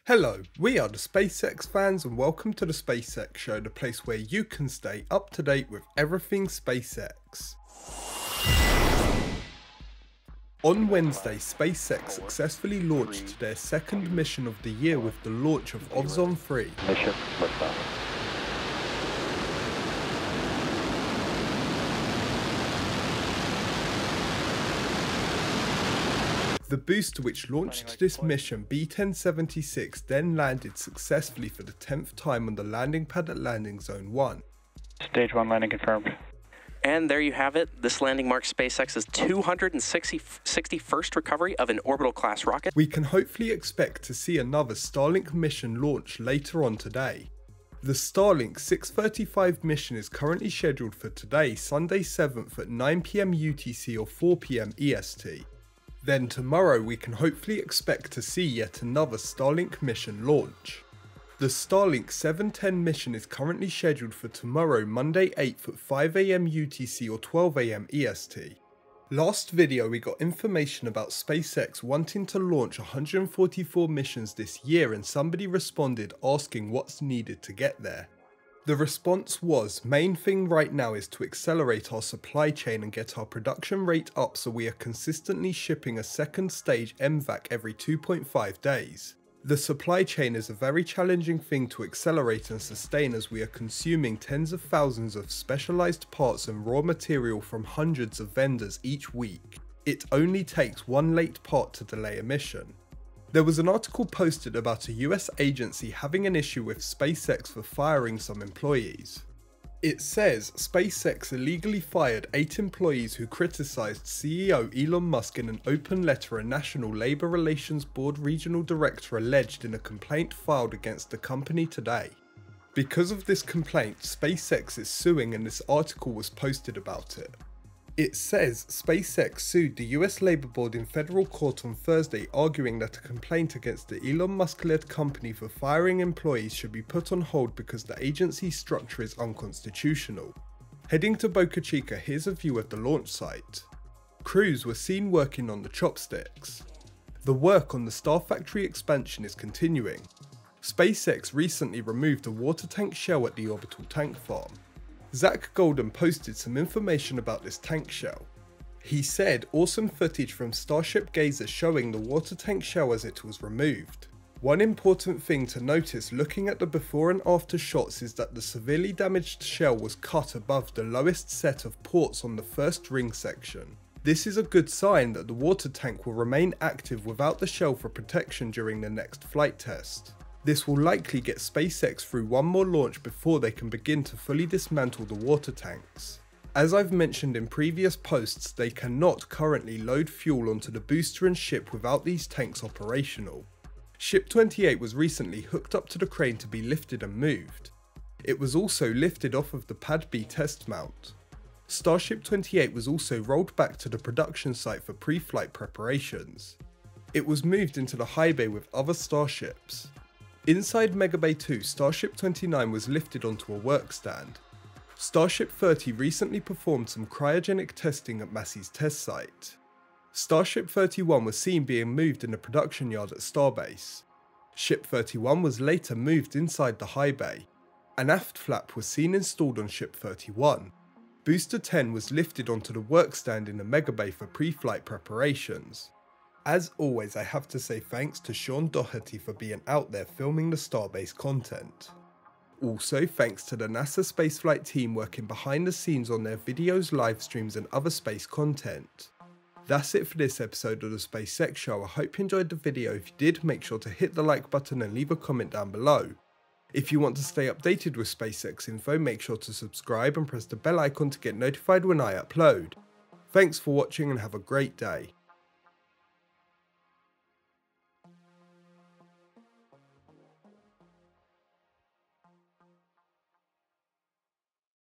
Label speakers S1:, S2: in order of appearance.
S1: Hello, we are the SpaceX fans and welcome to the SpaceX Show, the place where you can stay up to date with everything SpaceX. On Wednesday, SpaceX successfully launched their second mission of the year with the launch of Ovzon 3.
S2: Mission liftoff.
S1: The booster which launched this mission, B-1076, then landed successfully for the 10th time on the landing pad at Landing Zone 1.
S2: Stage 1 landing confirmed.
S3: And there you have it. This landing marks SpaceX's 261st recovery of an orbital class rocket.
S1: We can hopefully expect to see another Starlink mission launch later on today. The Starlink 635 mission is currently scheduled for today, Sunday 7th at 9 PM UTC or 4 PM EST. Then tomorrow we can hopefully expect to see yet another Starlink mission launch. The Starlink 710 mission is currently scheduled for tomorrow, Monday 8th at 5 AM UTC or 12 AM EST. Last video we got information about SpaceX wanting to launch 144 missions this year, and somebody responded asking what's needed to get there. The response was, main thing right now is to accelerate our supply chain and get our production rate up so we are consistently shipping a second stage MVAC every 2.5 days. The supply chain is a very challenging thing to accelerate and sustain, as we are consuming tens of thousands of specialized parts and raw material from hundreds of vendors each week. It only takes one late part to delay a mission. There was an article posted about a US agency having an issue with SpaceX for firing some employees. It says SpaceX illegally fired 8 employees who criticized CEO Elon Musk in an open letter, a National Labor Relations Board regional director alleged in a complaint filed against the company today. Because of this complaint, SpaceX is suing, and this article was posted about it. It says SpaceX sued the US Labor Board in federal court on Thursday, arguing that a complaint against the Elon Musk-led company for firing employees should be put on hold because the agency's structure is unconstitutional. Heading to Boca Chica, here's a view of the launch site. Crews were seen working on the chopsticks. The work on the Star Factory expansion is continuing. SpaceX recently removed a water tank shell at the orbital tank farm. Zach Golden posted some information about this tank shell. He said awesome footage from Starship gazers showing the water tank shell as it was removed. One important thing to notice looking at the before and after shots is that the severely damaged shell was cut above the lowest set of ports on the first ring section. This is a good sign that the water tank will remain active without the shell for protection during the next flight test. This will likely get SpaceX through one more launch before they can begin to fully dismantle the water tanks. As I've mentioned in previous posts, they cannot currently load fuel onto the booster and ship without these tanks operational. Ship 28 was recently hooked up to the crane to be lifted and moved. It was also lifted off of the Pad B test mount. Starship 28 was also rolled back to the production site for pre-flight preparations. It was moved into the high bay with other Starships. Inside Megabay 2, Starship 29 was lifted onto a work stand. Starship 30 recently performed some cryogenic testing at Massey's test site. Starship 31 was seen being moved in the production yard at Starbase. Ship 31 was later moved inside the high bay. An aft flap was seen installed on Ship 31. Booster 10 was lifted onto the work stand in the Megabay for pre-flight preparations. As always, I have to say thanks to Sean Doherty for being out there filming the Starbase content. Also, thanks to the NASA spaceflight team working behind the scenes on their videos, live streams and other space content. That's it for this episode of the SpaceX Show. I hope you enjoyed the video. If you did, make sure to hit the like button and leave a comment down below. If you want to stay updated with SpaceX info, make sure to subscribe and press the bell icon to get notified when I upload. Thanks for watching and have a great day.